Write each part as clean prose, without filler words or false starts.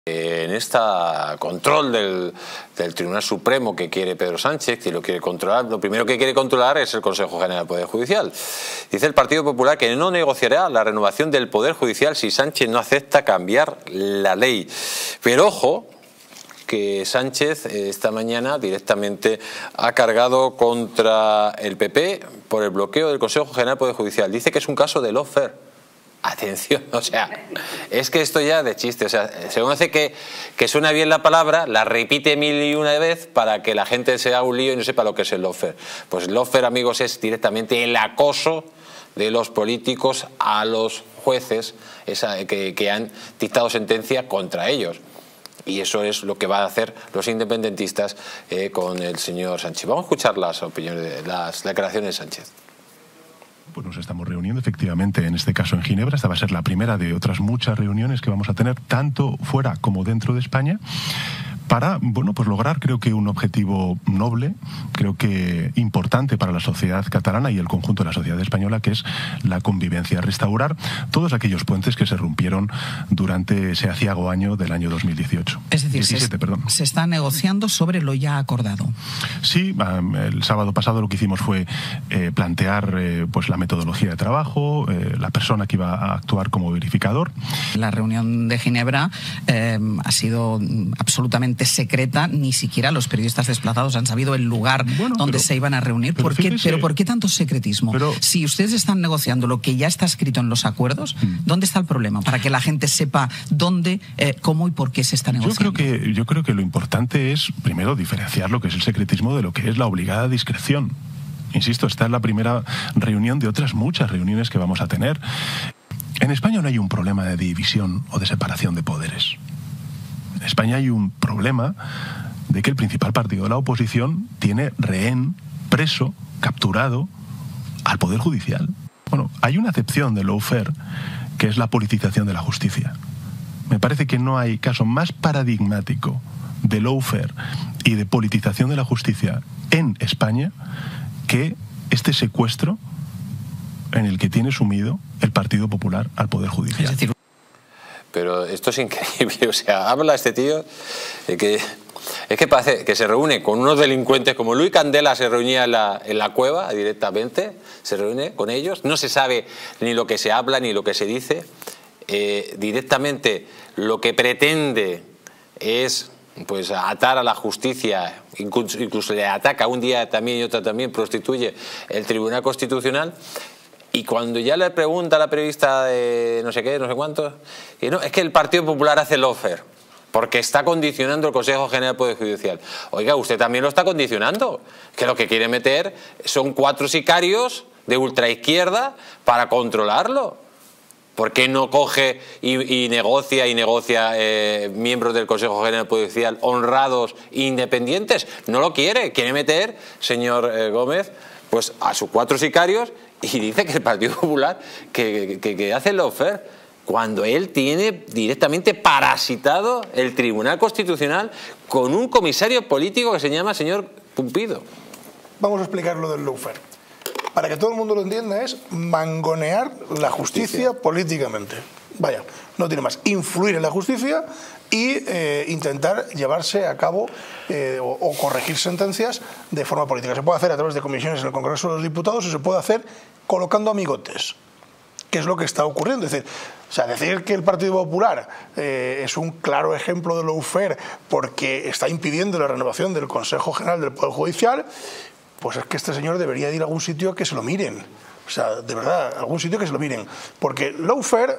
En este control del Tribunal Supremo que quiere Pedro Sánchez, que lo quiere controlar, lo primero que quiere controlar es el Consejo General del Poder Judicial. Dice el Partido Popular que no negociará la renovación del Poder Judicial si Sánchez no acepta cambiar la ley. Pero ojo, que Sánchez esta mañana directamente ha cargado contra el PP por el bloqueo del Consejo General del Poder Judicial. Dice que es un caso de lawfare. Atención, o sea, es que esto ya de chiste, o sea, según hace que suena bien la palabra, la repite 1001 veces para que la gente se haga un lío y no sepa lo que es el lawfare. Pues el lawfare, amigos, es directamente el acoso de los políticos a los jueces que han dictado sentencia contra ellos. Y eso es lo que van a hacer los independentistas con el señor Sánchez. Vamos a escuchar las opiniones, las declaraciones de Sánchez. Pues nos estamos reuniendo efectivamente, en este caso en Ginebra. Esta va a ser la primera de otras muchas reuniones que vamos a tener tanto fuera como dentro de España para, bueno, pues lograr, creo que un objetivo noble, creo que importante para la sociedad catalana y el conjunto de la sociedad española, que es la convivencia, restaurar todos aquellos puentes que se rompieron durante ese aciago año del año 2018. Es decir, 17, se está negociando sobre lo ya acordado. Sí, el sábado pasado lo que hicimos fue plantear pues la metodología de trabajo, la persona que iba a actuar como verificador. La reunión de Ginebra ha sido absolutamente secreta, ni siquiera los periodistas desplazados han sabido el lugar donde se iban a reunir. ¿Por qué tanto secretismo? Si ustedes están negociando lo que ya está escrito en los acuerdos, ¿dónde está el problema? Para que la gente sepa dónde, cómo y por qué se está negociando. Yo creo que lo importante es, primero, diferenciar lo que es el secretismo de lo que es la obligada discreción. Insisto, esta es la primera reunión de otras muchas reuniones que vamos a tener. En España no hay un problema de división o de separación de poderes. En España hay un problema de que el principal partido de la oposición tiene rehén, preso, capturado al Poder Judicial. Bueno, hay una acepción de lawfare que es la politización de la justicia. Me parece que no hay caso más paradigmático de lawfare y de politización de la justicia en España que este secuestro en el que tiene sumido el Partido Popular al Poder Judicial. Es decir, pero esto es increíble, o sea, habla este tío de que es que parece que se reúne con unos delincuentes como Luis Candela se reunía en la cueva directamente, se reúne con ellos, no se sabe ni lo que se habla ni lo que se dice, directamente lo que pretende es pues atar a la justicia, incluso le ataca un día también y otro también, prostituye el Tribunal Constitucional. Y cuando ya le pregunta a la periodista de no sé qué, no sé cuánto, que no, es que el Partido Popular hace lawfare porque está condicionando el Consejo General del Poder Judicial. Oiga, usted también lo está condicionando, que lo que quiere meter son 4 sicarios de ultraizquierda para controlarlo. ¿Por qué no coge y negocia miembros del Consejo General del Poder Judicial honrados e independientes? No lo quiere meter, señor Gómez, pues a sus 4 sicarios. Y dice que el Partido Popular que hace el lawfare cuando él tiene directamente parasitado el Tribunal Constitucional con un comisario político que se llama señor Pumpido. Vamos a explicar lo del lawfare. Para que todo el mundo lo entienda, es mangonear la justicia políticamente. Vaya, no tiene más. Influir en la justicia y intentar llevarse a cabo o corregir sentencias de forma política. Se puede hacer a través de comisiones en el Congreso de los Diputados y se puede hacer colocando amigotes, que es lo que está ocurriendo. Es decir, que el Partido Popular es un claro ejemplo de lawfare porque está impidiendo la renovación del Consejo General del Poder Judicial, pues es que este señor debería ir a algún sitio que se lo miren. O sea, de verdad, algún sitio que se lo miren. Porque lawfare,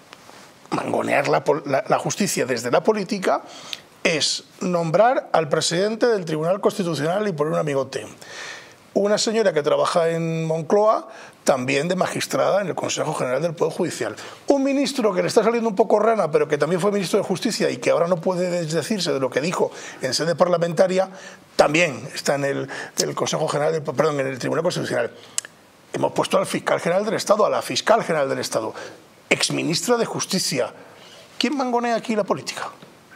mangonear la justicia desde la política, es nombrar al presidente del Tribunal Constitucional y poner un amigote. Una señora que trabaja en Moncloa, también de magistrada en el Consejo General del Poder Judicial. Un ministro que le está saliendo un poco rana, pero que también fue ministro de Justicia y que ahora no puede desdecirse de lo que dijo en sede parlamentaria, también está en el Consejo General en el Tribunal Constitucional. Hemos puesto al fiscal general del Estado, a la fiscal general del Estado, exministra de Justicia. ¿Quién mangonea aquí la política?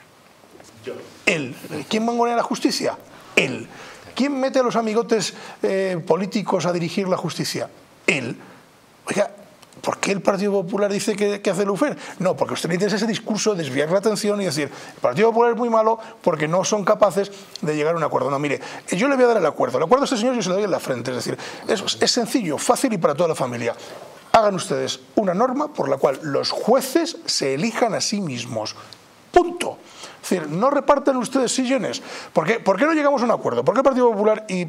Yo. Él. ¿Quién mangonea la justicia? Él. ¿Quién mete a los amigotes políticos a dirigir la justicia? Él. Oiga, ¿por qué el Partido Popular dice que hace lawfare? No, porque a usted le interesa ese discurso, desviar la atención y decir, el Partido Popular es muy malo porque no son capaces de llegar a un acuerdo. No, mire, yo le voy a dar el acuerdo. El acuerdo a este señor yo se lo doy en la frente. Es decir, es sencillo, fácil y para toda la familia. Hagan ustedes una norma por la cual los jueces se elijan a sí mismos. Punto. Es decir, no repartan ustedes sillones. ¿Por qué no llegamos a un acuerdo? ¿Por qué el Partido Popular y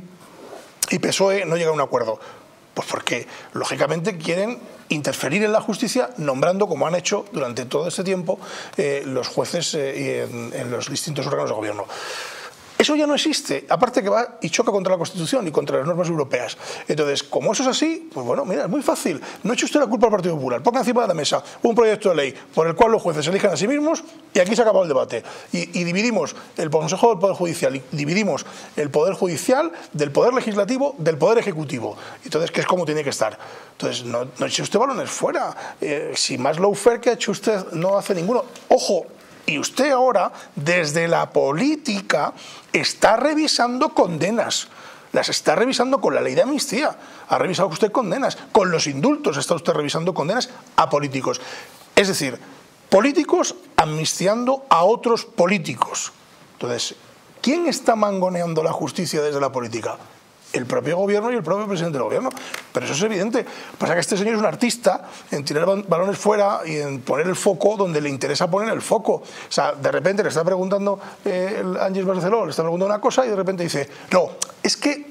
PSOE no llegan a un acuerdo? Pues porque, lógicamente, quieren interferir en la justicia nombrando, como han hecho durante todo este tiempo, los jueces en los distintos órganos de gobierno. Eso ya no existe, aparte que va y choca contra la Constitución y contra las normas europeas. Entonces, como eso es así, pues bueno, mira, es muy fácil. No eche usted la culpa al Partido Popular. Ponga encima de la mesa un proyecto de ley por el cual los jueces se elijan a sí mismos y aquí se ha acabado el debate. Y dividimos el Consejo del Poder Judicial y dividimos el Poder Judicial del Poder Legislativo del Poder Ejecutivo. Entonces, ¿qué es como tiene que estar? Entonces, no eche usted balones fuera. Si más lawfare que ha hecho usted no hace ninguno. ¡Ojo! Y usted ahora, desde la política, está revisando condenas. Las está revisando con la ley de amnistía. Ha revisado usted condenas. Con los indultos está usted revisando condenas a políticos. Es decir, políticos amnistiando a otros políticos. Entonces, ¿quién está mangoneando la justicia desde la política? El propio gobierno y el propio presidente del gobierno. Pero eso es evidente. Pasa que este señor es un artista en tirar balones fuera y en poner el foco donde le interesa poner el foco. O sea, de repente le está preguntando Ángeles Barceló, le está preguntando una cosa y de repente dice, no, es que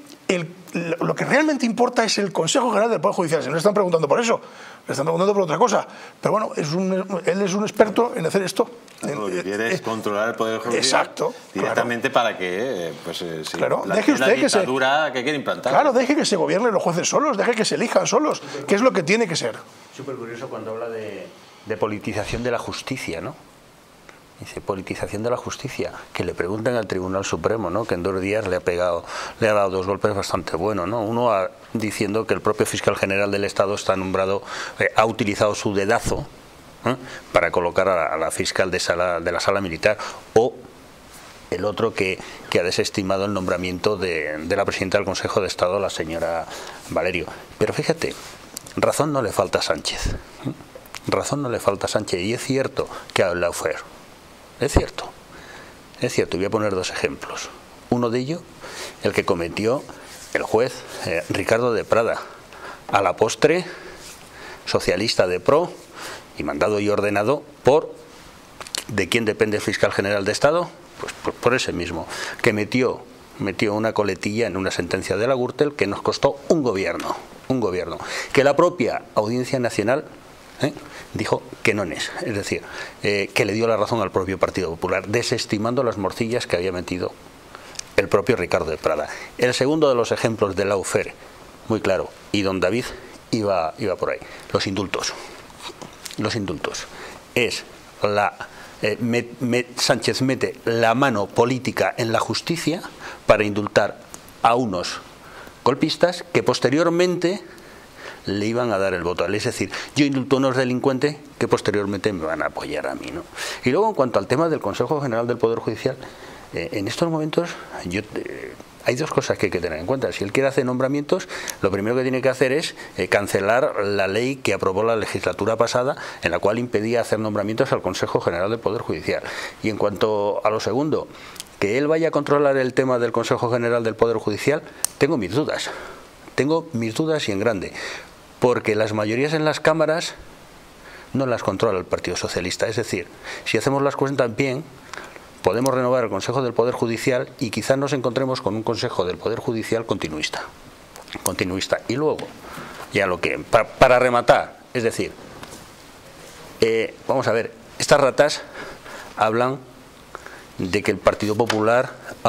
lo que realmente importa es el Consejo General del Poder Judicial. Si no le están preguntando por eso, le están preguntando por otra cosa. Pero bueno, él es un experto en hacer esto. Lo que quiere es controlar el Poder Judicial. Exacto, directamente, claro. Para que claro, deje usted la dictadura que quiere implantar. Claro, deje que se gobiernen los jueces solos, deje que se elijan solos, que es lo que tiene que ser. Súper curioso cuando habla de politización de la justicia, ¿no? Dice, politización de la justicia, que le preguntan al Tribunal Supremo, ¿no? Que en 2 días le ha dado 2 golpes bastante buenos, ¿no? Uno diciendo que el propio fiscal general del Estado está nombrado, ha utilizado su dedazo para colocar a la fiscal de la sala militar, o el otro que ha desestimado el nombramiento de la presidenta del Consejo de Estado, la señora Valerio. Pero fíjate, razón no le falta a Sánchez. Razón no le falta a Sánchez, y es cierto que ha lawfare. Es cierto, y voy a poner 2 ejemplos. Uno de ellos, el que cometió el juez Ricardo de Prada, a la postre socialista de PRO y mandado y ordenado ¿de quién depende el fiscal general de Estado? Pues por ese mismo, que metió una coletilla en una sentencia de la Gürtel que nos costó un gobierno, que la propia Audiencia Nacional dijo que no es decir, que le dio la razón al propio Partido Popular, desestimando las morcillas que había metido el propio Ricardo de Prada. El segundo de los ejemplos de lawfare, muy claro, y don David iba por ahí, los indultos. Es Sánchez mete la mano política en la justicia para indultar a unos golpistas que posteriormente le iban a dar el voto. Es decir, yo indulto a unos delincuentes que posteriormente me van a apoyar a mí, ¿no? Y luego, en cuanto al tema del Consejo General del Poder Judicial, en estos momentos hay 2 cosas que hay que tener en cuenta. Si él quiere hacer nombramientos, lo primero que tiene que hacer es cancelar la ley que aprobó la legislatura pasada, en la cual impedía hacer nombramientos al Consejo General del Poder Judicial. Y en cuanto a lo segundo, que él vaya a controlar el tema del Consejo General del Poder Judicial, tengo mis dudas y en grande, porque las mayorías en las cámaras no las controla el Partido Socialista. Es decir, si hacemos las cuentas bien, podemos renovar el Consejo del Poder Judicial y quizás nos encontremos con un Consejo del Poder Judicial continuista. Y luego, ya para rematar, es decir, vamos a ver, estas ratas hablan de que el Partido Popular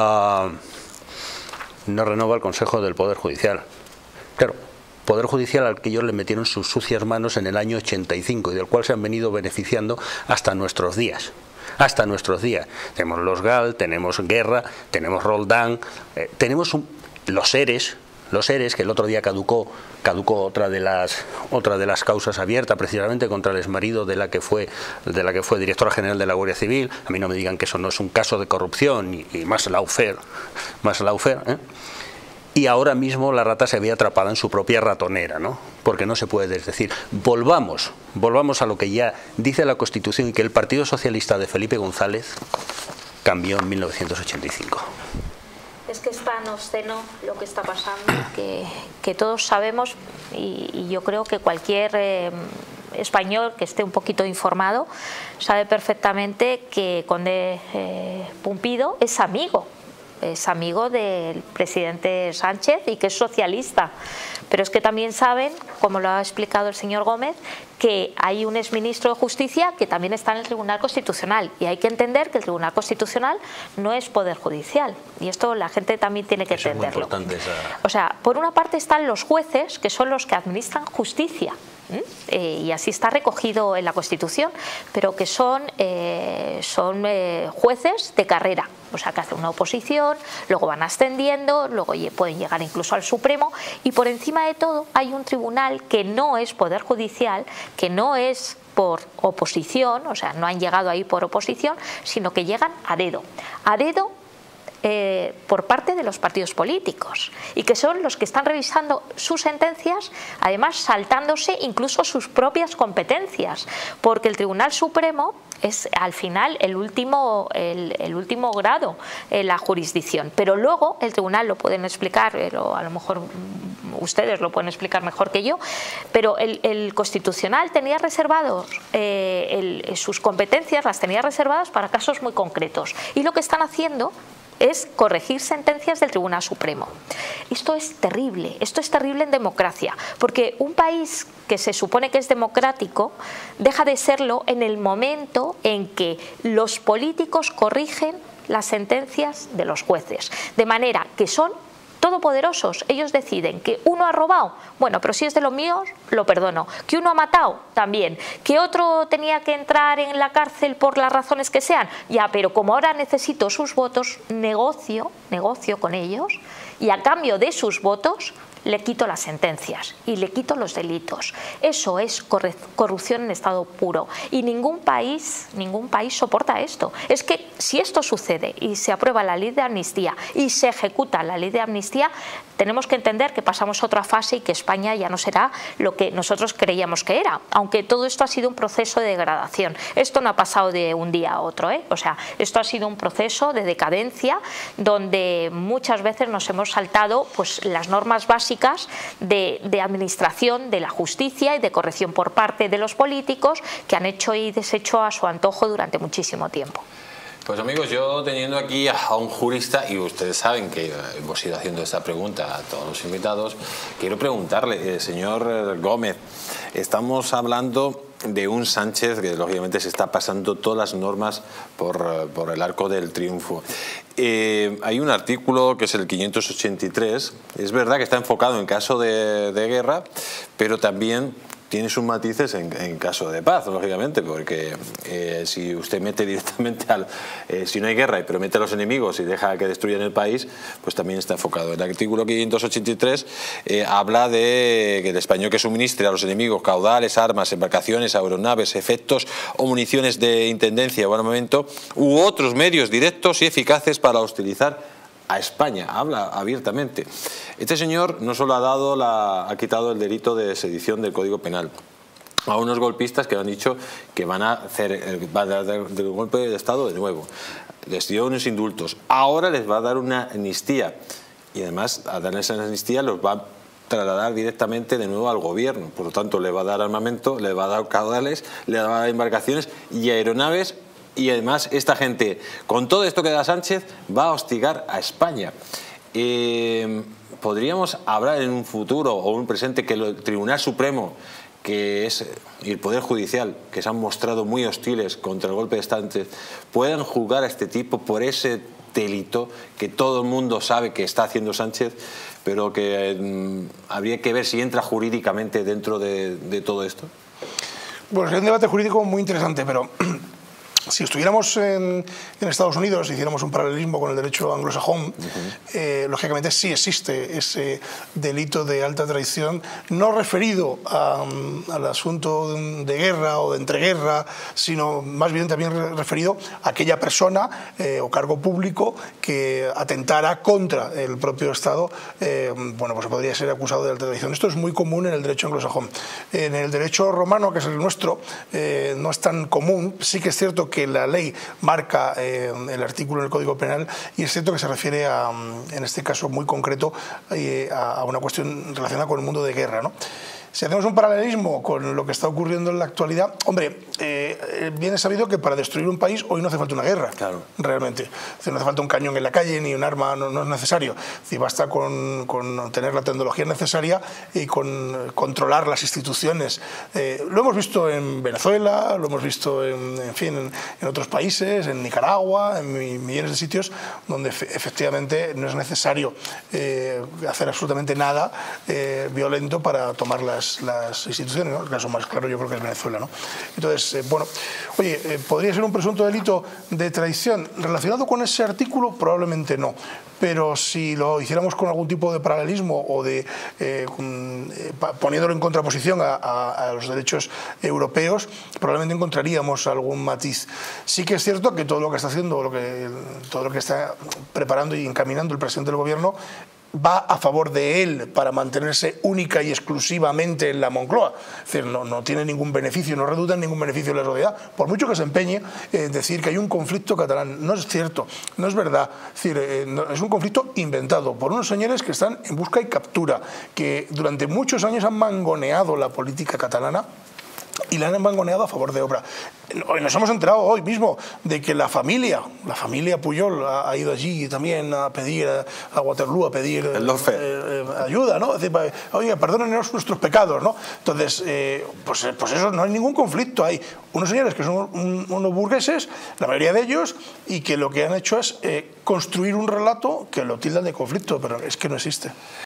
no renova el Consejo del Poder Judicial. Claro, Poder Judicial al que ellos le metieron sus sucias manos en el año 85 y del cual se han venido beneficiando hasta nuestros días. Tenemos los GAL, tenemos Guerra, tenemos Roldán, tenemos los ERES, que el otro día caducó otra de las causas abiertas, precisamente contra el exmarido de la que fue directora general de la Guardia Civil. A mí no me digan que eso no es un caso de corrupción y más lawfare, y ahora mismo la rata se había atrapada en su propia ratonera, ¿no? Porque no se puede desdecir. Volvamos a lo que ya dice la Constitución y que el Partido Socialista de Felipe González cambió en 1985. Es que es tan obsceno lo que está pasando que todos sabemos, y yo creo que cualquier español que esté un poquito informado sabe perfectamente que Conde Pumpido es amigo del presidente Sánchez y que es socialista. Pero es que también saben, como lo ha explicado el señor Gómez, que hay un exministro de Justicia que también está en el Tribunal Constitucional, y hay que entender que el Tribunal Constitucional no es poder judicial, y esto la gente también tiene que entenderlo. Es muy importante O sea, por una parte están los jueces, que son los que administran justicia, y así está recogido en la Constitución, pero que son jueces de carrera, o sea, que hacen una oposición, luego van ascendiendo, luego pueden llegar incluso al Supremo, y por encima de todo hay un tribunal que no es poder judicial, que no es por oposición, o sea, no han llegado ahí por oposición, sino que llegan a dedo por parte de los partidos políticos, y que son los que están revisando sus sentencias, además saltándose incluso sus propias competencias, porque el Tribunal Supremo es al final el último grado en la jurisdicción, pero luego el tribunal, lo pueden explicar, pero a lo mejor ustedes lo pueden explicar mejor que yo, pero el Constitucional tenía reservados sus competencias, las tenía reservadas para casos muy concretos, y lo que están haciendo es corregir sentencias del Tribunal Supremo. Esto es terrible en democracia, porque un país que se supone que es democrático deja de serlo en el momento en que los políticos corrigen las sentencias de los jueces, de manera que son todopoderosos. Ellos deciden que uno ha robado, bueno, pero si es de los míos, lo perdono. Que uno ha matado, también. Que otro tenía que entrar en la cárcel por las razones que sean, ya, pero como ahora necesito sus votos, negocio con ellos, y a cambio de sus votos le quito las sentencias y le quito los delitos. Eso es corrupción en estado puro, y ningún país soporta esto. Es que si esto sucede y se aprueba la ley de amnistía y se ejecuta la ley de amnistía, tenemos que entender que pasamos a otra fase y que España ya no será lo que nosotros creíamos que era, aunque todo esto ha sido un proceso de degradación. Esto no ha pasado de un día a otro, O sea, esto ha sido un proceso de decadencia donde muchas veces nos hemos saltado pues las normas básicas de administración de la justicia y de corrección por parte de los políticos, que han hecho y deshecho a su antojo durante muchísimo tiempo. Pues amigos, yo teniendo aquí a un jurista, y ustedes saben que hemos ido haciendo esta pregunta a todos los invitados, quiero preguntarle, señor Gómez, estamos hablando de un Sánchez que lógicamente se está pasando todas las normas por el arco del triunfo. Hay un artículo que es el 583, es verdad que está enfocado en caso de guerra, pero también tiene sus matices en caso de paz, lógicamente, porque si usted mete directamente si no hay guerra, pero mete a los enemigos y deja que destruyan el país, pues también está enfocado. El artículo 583 habla de que el español que suministre a los enemigos caudales, armas, embarcaciones, aeronaves, efectos o municiones de intendencia o armamento u otros medios directos y eficaces para hostilizar a España, habla abiertamente. Este señor no solo ha quitado el delito de sedición del Código Penal a unos golpistas que han dicho que van a dar el golpe de Estado de nuevo. Les dio unos indultos. Ahora les va a dar una amnistía, y además a darles esa amnistía los va a trasladar directamente de nuevo al gobierno. Por lo tanto, le va a dar armamento, le va a dar caudales, le va a dar embarcaciones y aeronaves. Y además esta gente, con todo esto que da Sánchez, va a hostigar a España. ¿Podríamos hablar en un futuro o un presente que el Tribunal Supremo, que es el Poder Judicial, que se han mostrado muy hostiles contra el golpe de Sánchez, puedan juzgar a este tipo por ese delito que todo el mundo sabe que está haciendo Sánchez, pero que habría que ver si entra jurídicamente dentro de todo esto? Bueno, es un debate jurídico muy interesante, pero Si estuviéramos en Estados Unidos, hiciéramos un paralelismo con el derecho anglosajón, lógicamente sí existe ese delito de alta traición, no referido al asunto de guerra o de entreguerra, sino más bien también referido a aquella persona o cargo público que atentara contra el propio Estado, bueno, pues podría ser acusado de alta traición. Esto es muy común en el derecho anglosajón. En el derecho romano, que es el nuestro, no es tan común. Sí que es cierto que la ley marca el artículo en el Código Penal y es cierto que se refiere en este caso muy concreto a una cuestión relacionada con el mundo de guerra, ¿no? Si hacemos un paralelismo con lo que está ocurriendo en la actualidad, hombre, bien es sabido que para destruir un país hoy no hace falta una guerra, claro, realmente. No hace falta un cañón en la calle ni un arma, no es necesario. Basta con tener la tecnología necesaria y con controlar las instituciones. Lo hemos visto en Venezuela, lo hemos visto en otros países, en Nicaragua, en millones de sitios donde efectivamente no es necesario hacer absolutamente nada violento para tomar las instituciones, ¿no? El caso más claro yo creo que es Venezuela, ¿no? Entonces, bueno, oye, ¿podría ser un presunto delito de traición relacionado con ese artículo? Probablemente no, pero si lo hiciéramos con algún tipo de paralelismo o de poniéndolo en contraposición a los derechos europeos, probablemente encontraríamos algún matiz. Sí que es cierto que todo lo que está haciendo, todo lo que está preparando y encaminando el presidente del gobierno va a favor de él para mantenerse única y exclusivamente en la Moncloa. Es decir, no tiene ningún beneficio, no redunda en ningún beneficio en la sociedad, por mucho que se empeñe en decir que hay un conflicto catalán. No es cierto, no es verdad. Es decir, es un conflicto inventado por unos señores que están en busca y captura, que durante muchos años han mangoneado la política catalana y la han mangoneado a favor de obra. Nos hemos enterado hoy mismo de que la familia Pujol ha ido allí también a pedir a Waterloo, a pedir ayuda, ¿no? Es decir, oye, perdónenos nuestros pecados, ¿no? Entonces, pues eso, no hay ningún conflicto. Hay unos señores que son unos burgueses, la mayoría de ellos, y que lo que han hecho es construir un relato que lo tildan de conflicto, pero es que no existe.